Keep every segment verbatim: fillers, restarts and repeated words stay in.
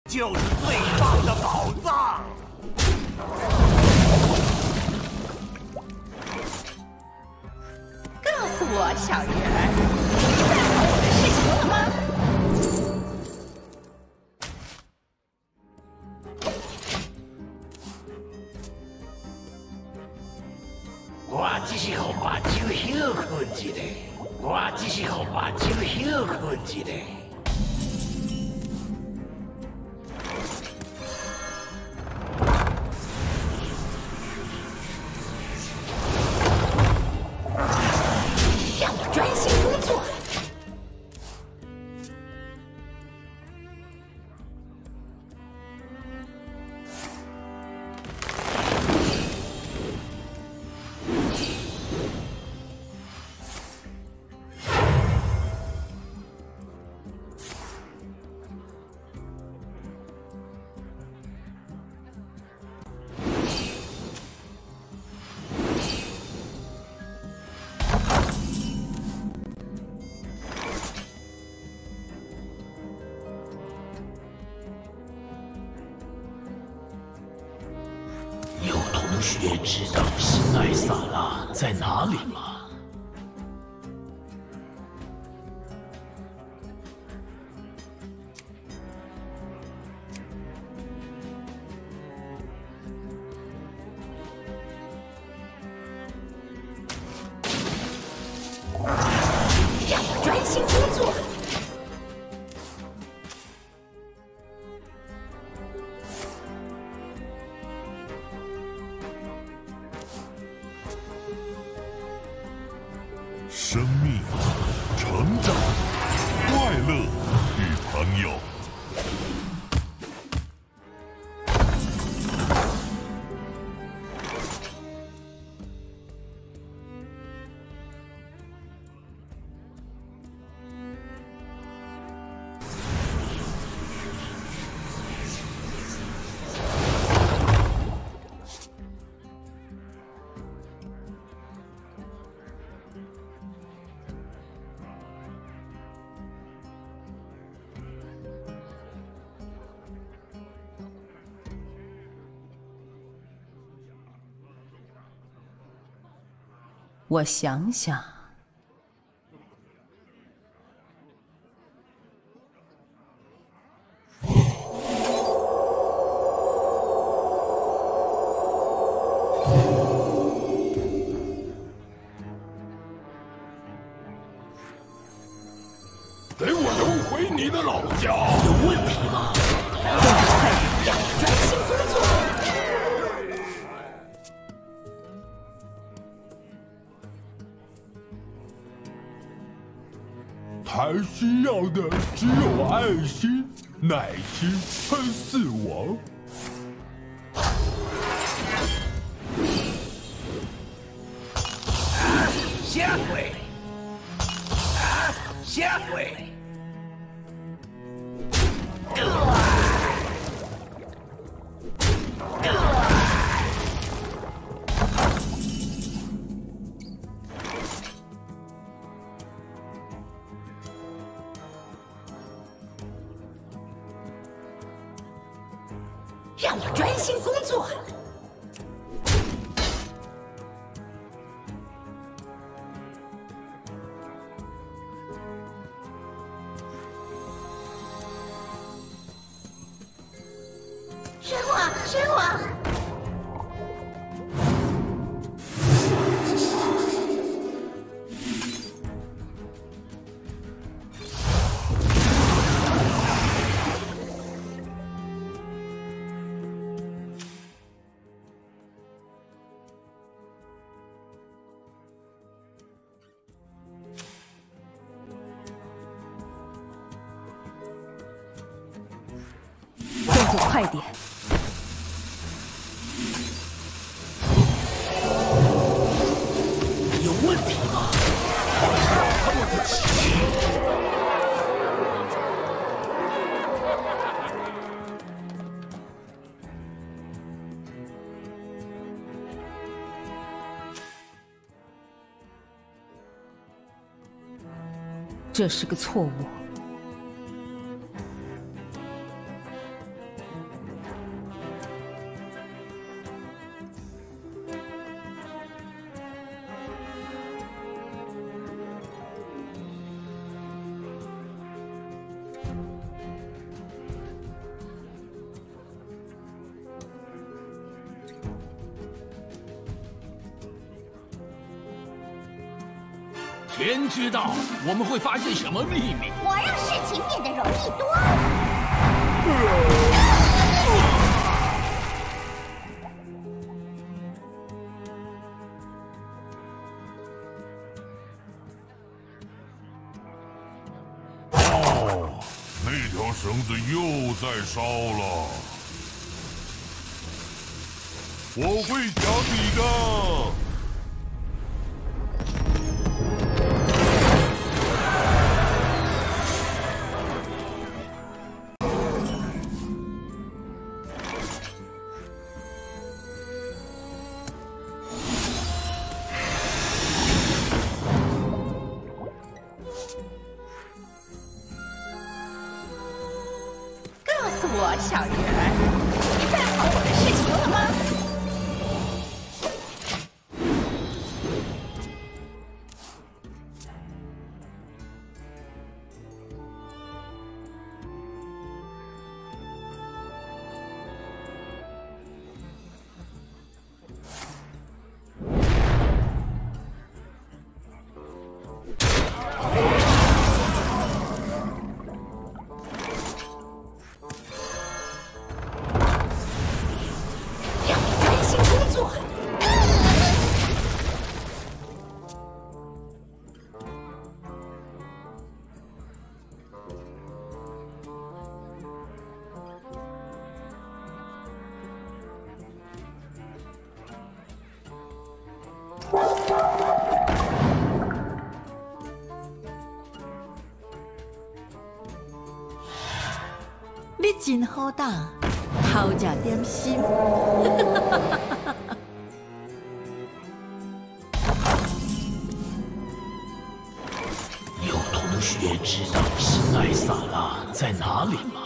就是最棒的宝藏。 告诉我，小鱼儿，你办好我的事情了吗？ 我只是互目睭休困一下，我只是互目睭休困一下。 让我专心工作。 有同学知道新艾萨拉在哪里吗？ 让我专心工作。 生命、成长、快乐与朋友。 我想想， 给我扔回你的老家！ 有问题吗？ 让我专心工作。 他需要的只有爱心、耐心和死亡。 下回，啊，下回。 让我专心工作。神话，神话。 动作快点！ 有问题吗？他们的奇迹。 这是个错误。 天知道我们会发现什么秘密。 我让事情变得容易多了。 哦，那条绳子又在烧了。我会讲你的。 我小鱼儿，你办好我的事情了吗？ 你真好当，偷食点心。 有同学知道新艾萨拉在哪里吗？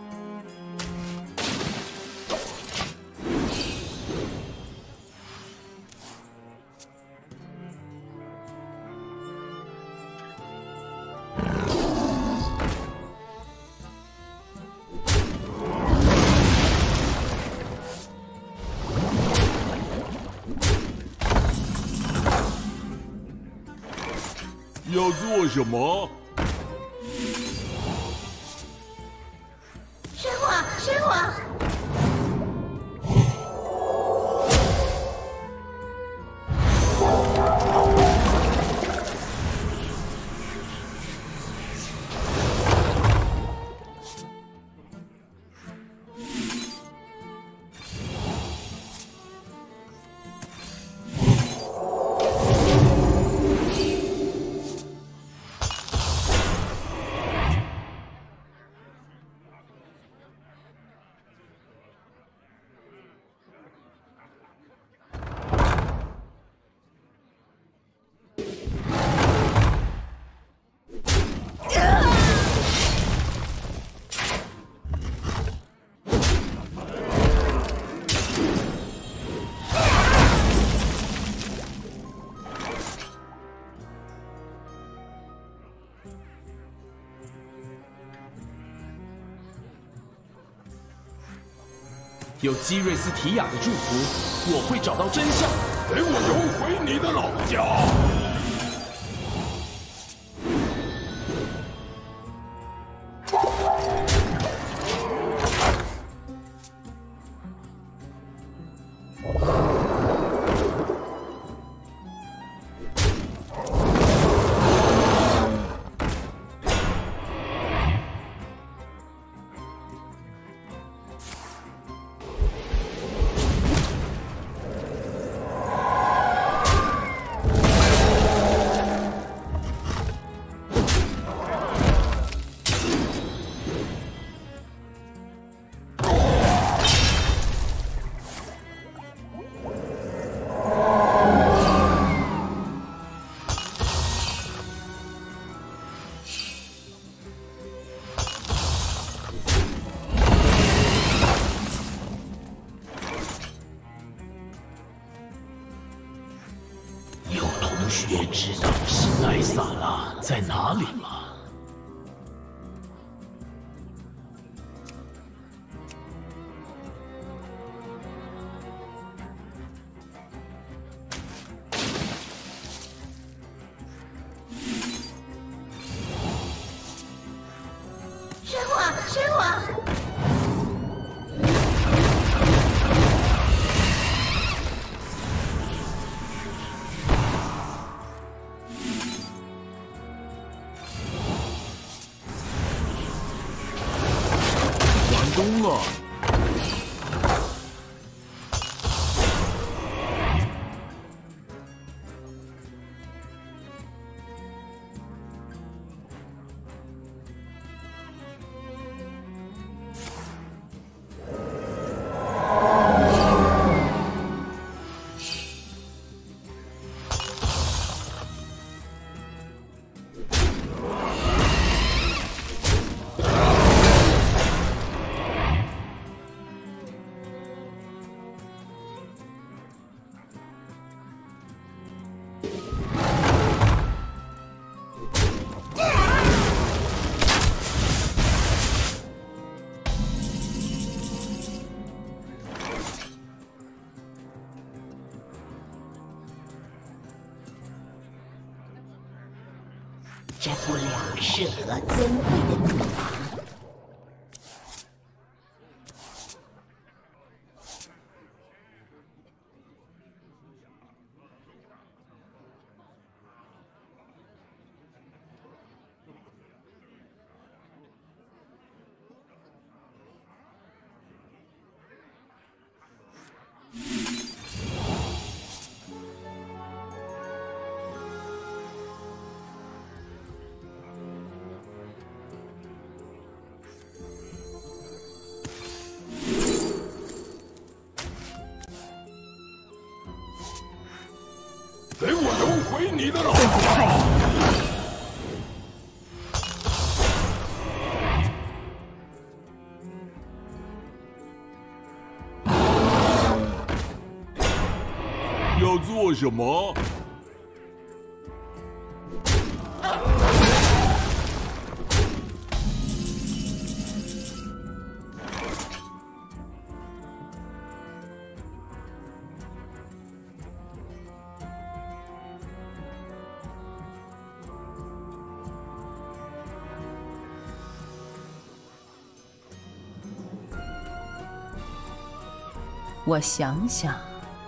要做什么？ 神火，神火！ 有基瑞斯提亚的祝福，我会找到真相。 给我游回你的老家！ 同学知道新艾萨拉在哪里吗？ 了。 这不良是何尊贵的女王？ 给我揉回你的脑对付快点！ 要做什么？ 我想想，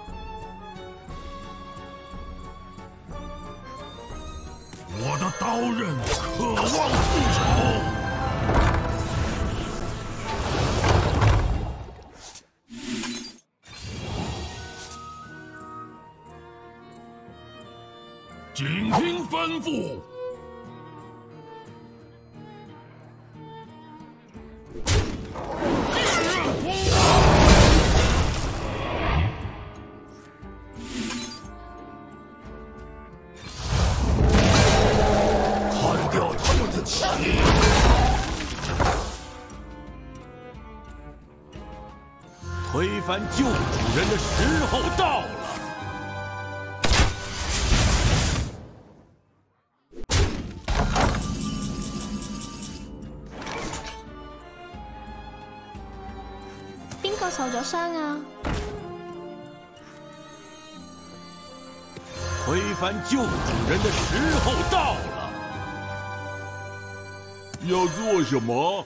我的刀刃渴望复仇。 请听吩咐。砍掉他们的气！ 推翻旧主人的时候到了。 邊個受咗傷啊？ 推翻旧主人的時候到了。 要做什麼？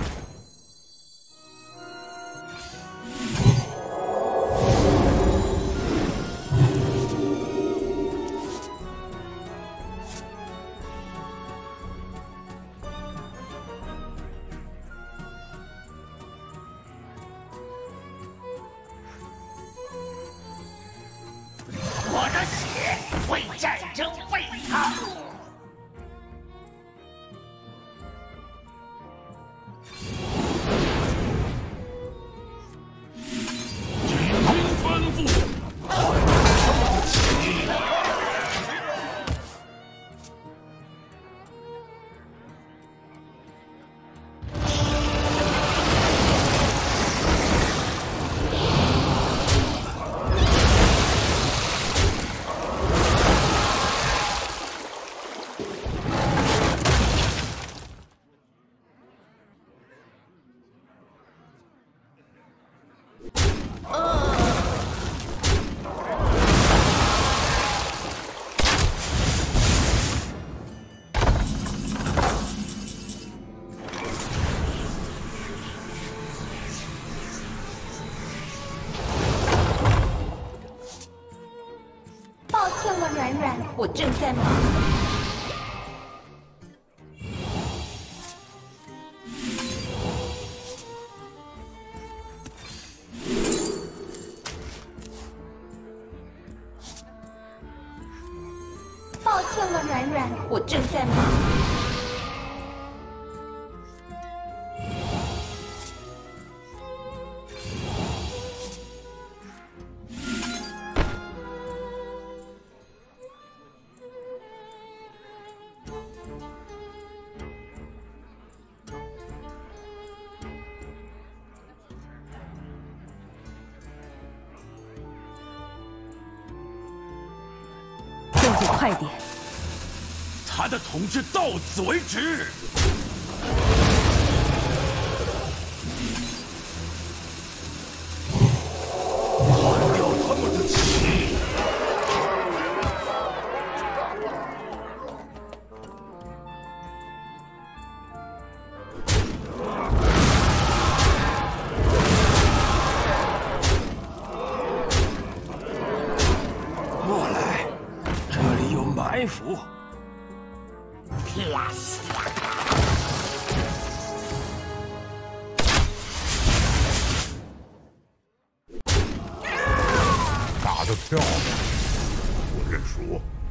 我的血为战争沸腾。 请听吩咐。 抱歉了，软软，我正在忙。 算了，软软，我正在忙。 动作快点！ 他的统治到此为止。换掉他们的气！过来，这里有埋伏。 打得漂亮，我认输。